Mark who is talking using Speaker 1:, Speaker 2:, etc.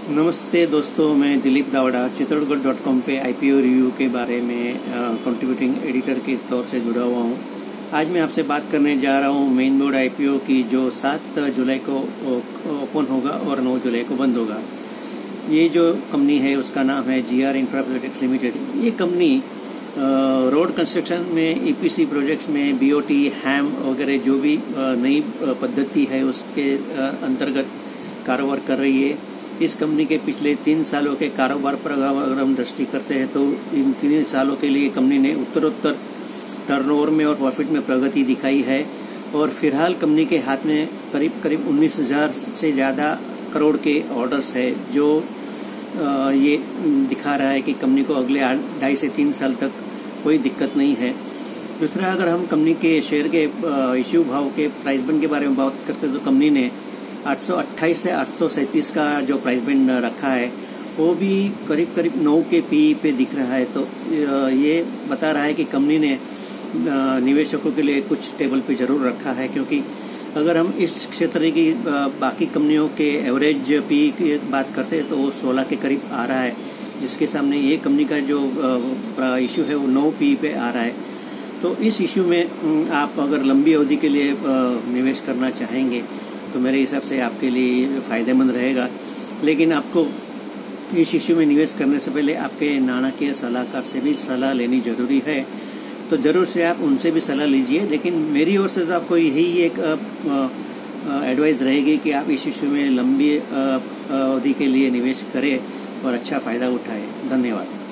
Speaker 1: नमस्ते दोस्तों, मैं दिलीप दावड़ा चित्तौड़गढ़.com पे आईपीओ रिव्यू के बारे में कंट्रीब्यूटिंग एडिटर के तौर से जुड़ा हुआ हूँ। आज मैं आपसे बात करने जा रहा हूँ मेन बोर्ड आईपीओ की, जो 7 जुलाई को ओपन होगा और 9 जुलाई को बंद होगा। ये जो कंपनी है उसका नाम है GR इंफ्रा प्रोजेक्ट्स लिमिटेड। ये कंपनी रोड कंस्ट्रक्शन में, ईपीसी प्रोजेक्ट्स में, BOT, हैम वगैरह जो भी नई पद्धति है उसके अंतर्गत कारोबार कर रही है। इस कंपनी के पिछले 3 सालों के कारोबार पर अगर हम दृष्टि करते हैं तो इन 3 सालों के लिए कंपनी ने उत्तरोत्तर टर्नओवर में और प्रॉफिट में प्रगति दिखाई है और फिलहाल कंपनी के हाथ में करीब 19,000 से ज़्यादा करोड़ के ऑर्डर्स है, जो ये दिखा रहा है कि कंपनी को अगले 2.5 से 3 साल तक कोई दिक्कत नहीं है। दूसरा, अगर हम कंपनी के शेयर के इश्यू भाव के प्राइस बैंड के बारे में बात करते हैं तो कंपनी ने 828 से 837 का जो प्राइस बैंड रखा है वो भी करीब 9 के PE पे दिख रहा है। तो ये बता रहा है कि कंपनी ने निवेशकों के लिए कुछ टेबल पे जरूर रखा है, क्योंकि अगर हम इस क्षेत्र की बाकी कंपनियों के एवरेज PE की बात करते हैं तो वो 16 के करीब आ रहा है, जिसके सामने ये कंपनी का जो इश्यू है वो 9 PE पे आ रहा है। तो इस इश्यू में आप अगर लंबी अवधि के लिए निवेश करना चाहेंगे तो मेरे हिसाब से आपके लिए फायदेमंद रहेगा। लेकिन आपको इस इश्यू में निवेश करने से पहले आपके नाणाकीय सलाहकार से भी सलाह लेनी जरूरी है, तो जरूर से आप उनसे भी सलाह लीजिए। लेकिन मेरी ओर से तो आपको यही एक एडवाइस रहेगी कि आप इस इश्यू में लंबी अवधि के लिए निवेश करें और अच्छा फायदा उठाएं। धन्यवाद।